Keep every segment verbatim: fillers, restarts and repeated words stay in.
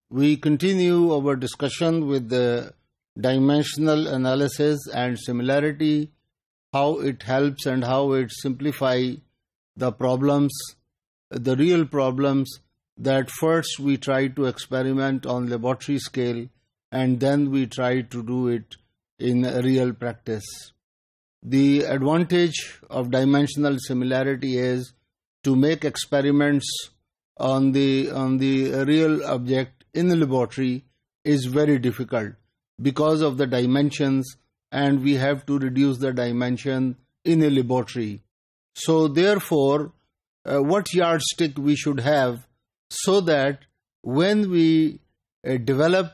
We continue our discussion with the dimensional analysis and similarity, how it helps and how it simplifies the problems, the real problems that first we try to experiment on laboratory scale and then we try to do it in real practice. The advantage of dimensional similarity is to make experiments on the on the real object in the laboratory is very difficult because of the dimensions, and we have to reduce the dimension in a laboratory. So therefore, uh, what yardstick we should have so that when we uh, develop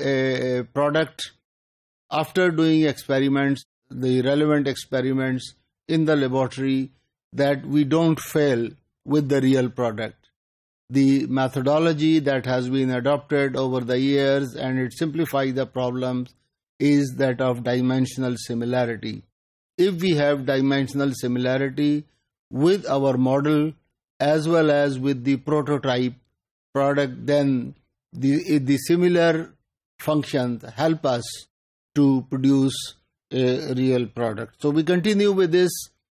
a, a product after doing experiments, the relevant experiments in the laboratory, that we don't fail with the real product. The methodology that has been adopted over the years and it simplifies the problems is that of dimensional similarity. If we have dimensional similarity with our model as well as with the prototype product, then the, the similar functions help us to produce a real product. So we continue with this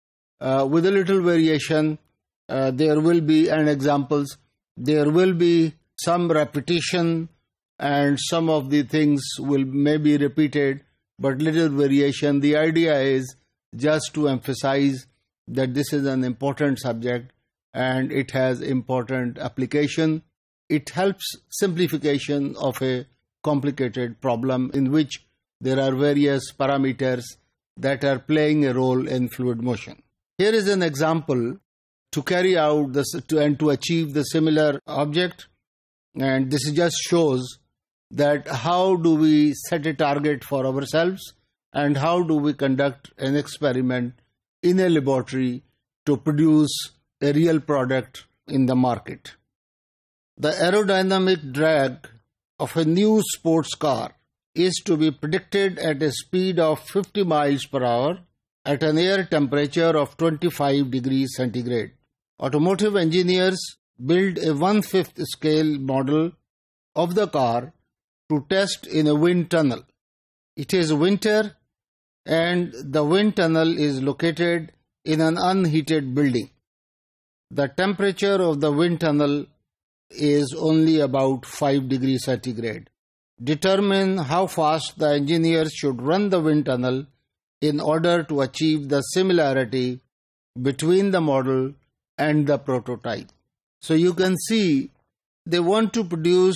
uh, with a little variation. Uh, there will be an examples. There will be some repetition and some of the things will may be repeated, but little variation. The idea is just to emphasize that this is an important subject and it has important application. It helps simplification of a complicated problem in which there are various parameters that are playing a role in fluid motion. Here is an example to carry out this to, and to achieve the similar object, and this just shows that how do we set a target for ourselves and how do we conduct an experiment in a laboratory to produce a real product in the market. The aerodynamic drag of a new sports car is to be predicted at a speed of fifty miles per hour at an air temperature of twenty-five degrees centigrade. Automotive engineers build a one-fifth scale model of the car to test in a wind tunnel. It is winter and the wind tunnel is located in an unheated building. The temperature of the wind tunnel is only about five degrees centigrade. Determine how fast the engineers should run the wind tunnel in order to achieve the similarity between the model and the prototype. So you can see they want to produce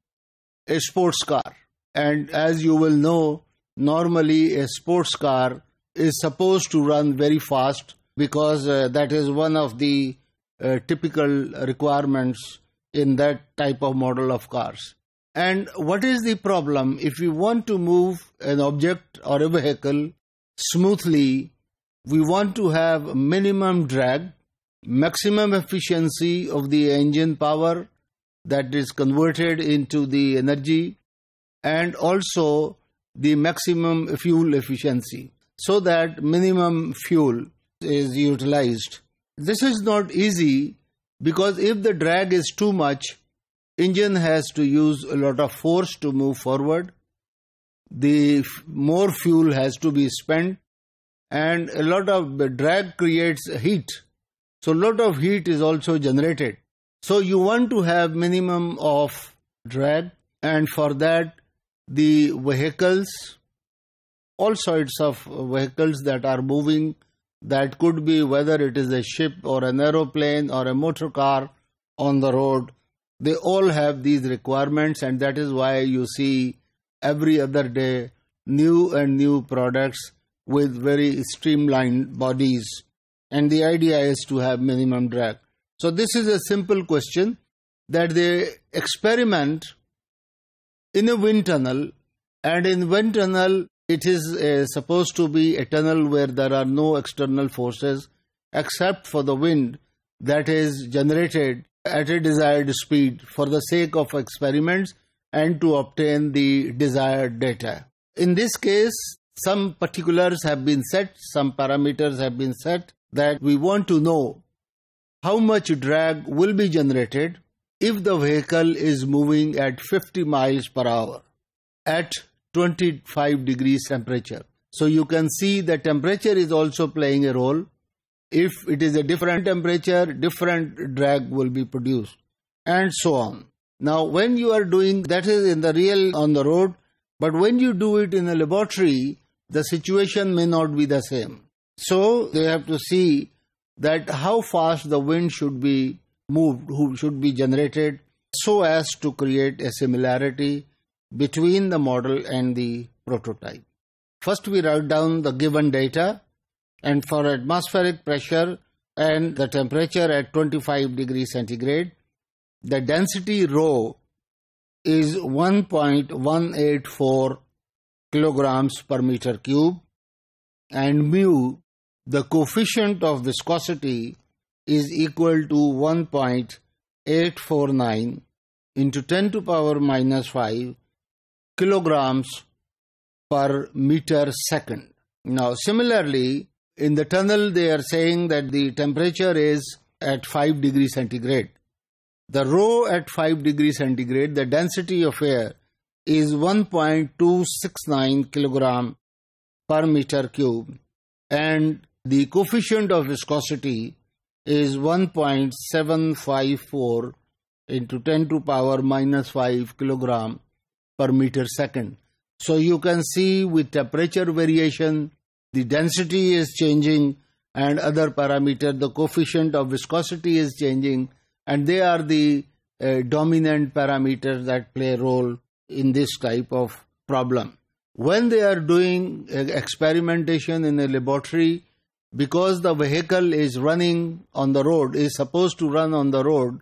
a sports car, and as you will know, normally a sports car is supposed to run very fast because uh, that is one of the uh, typical requirements in that type of model of cars. And what is the problem? If you want to move an object or a vehicle smoothly, we want to have minimum drag, maximum efficiency of the engine power that is converted into the energy, and also the maximum fuel efficiency so that minimum fuel is utilized. This is not easy because if the drag is too much, engine has to use a lot of force to move forward. The more fuel has to be spent, and a lot of drag creates heat. So a lot of heat is also generated. So you want to have minimum of drag, and for that the vehicles, all sorts of vehicles that are moving, that could be whether it is a ship or an aeroplane or a motor car on the road, they all have these requirements, and that is why you see every other day new and new products with very streamlined bodies. And the idea is to have minimum drag. So this is a simple question that they experiment in a wind tunnel, and in wind tunnel it is uh, supposed to be a tunnel where there are no external forces except for the wind that is generated at a desired speed for the sake of experiments and to obtain the desired data. In this case, some particulars have been set, some parameters have been set that we want to know how much drag will be generated if the vehicle is moving at fifty miles per hour at twenty-five degrees temperature. So you can see the temperature is also playing a role. If it is a different temperature, different drag will be produced, and so on. Now, when you are doing that is in the real on the road, but when you do it in a laboratory, the situation may not be the same. So they have to see that how fast the wind should be moved, should be generated, so as to create a similarity between the model and the prototype. First, we write down the given data, and for atmospheric pressure and the temperature at twenty-five degrees centigrade, the density rho is one point one eight four kilograms per meter cube, and mu, the coefficient of viscosity, is equal to one point eight four nine into ten to the power minus five kilograms per meter second. Now, similarly, in the tunnel, they are saying that the temperature is at five degrees centigrade. The rho at five degrees centigrade, the density of air is one point two six nine kilogram per meter cube, and the coefficient of viscosity is one point seven five four into ten to the power minus five kilogram per meter second. So you can see with temperature variation, the density is changing, and other parameter, the coefficient of viscosity is changing, and they are the uh, dominant parameters that play a role in this type of problem. When they are doing uh, experimentation in a laboratory, because the vehicle is running on the road, is supposed to run on the road,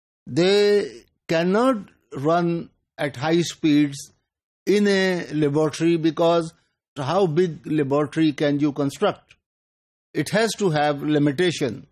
they cannot run at high speeds in a laboratory, because how big laboratory can you construct? It has to have limitation.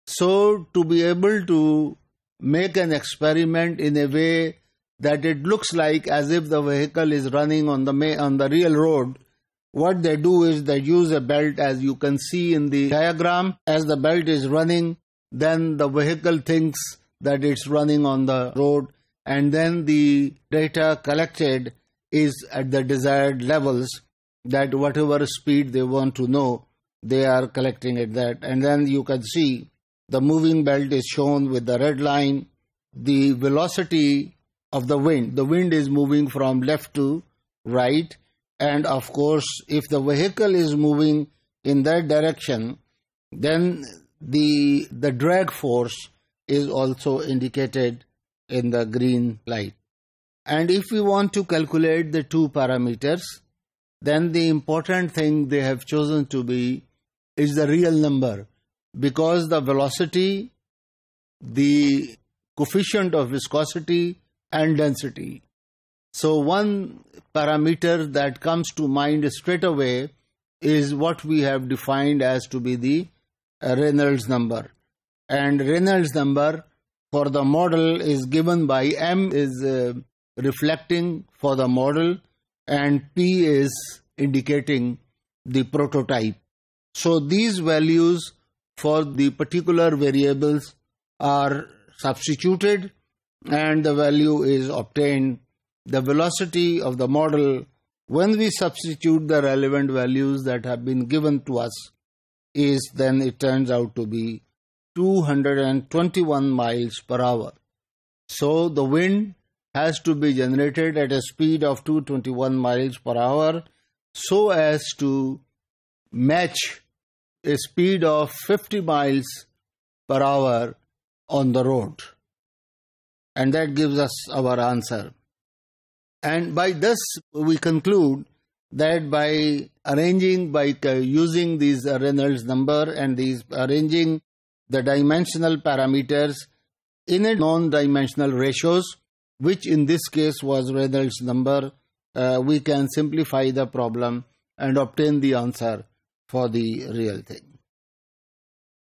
So to be able to make an experiment in a way that it looks like as if the vehicle is running on the ma- on the real road, what they do is they use a belt, as you can see in the diagram. As the belt is running, then the vehicle thinks that it's running on the road, and then the data collected is at the desired levels, that whatever speed they want to know, they are collecting at that. And then you can see the moving belt is shown with the red line, the velocity of the wind. The wind is moving from left to right, and of course, if the vehicle is moving in that direction, then the the drag force is also indicated in the green light. And if we want to calculate the two parameters, then the important thing they have chosen to be is the real number, because the velocity, the coefficient of viscosity, and density. So one parameter that comes to mind straight away is what we have defined as to be the Reynolds number. And Reynolds number for the model is given by M is uh, reflecting for the model, and P is indicating the prototype. So these values for the particular variables are substituted, and the value is obtained. The velocity of the model, when we substitute the relevant values that have been given to us, is then it turns out to be two hundred twenty-one miles per hour. So the wind has to be generated at a speed of two hundred twenty-one miles per hour so as to match a speed of fifty miles per hour on the road. And that gives us our answer. And by this we conclude that by arranging, by using these Reynolds number and these arranging the dimensional parameters in a non-dimensional ratios, which in this case was Reynolds number, uh, we can simplify the problem and obtain the answer for the real thing.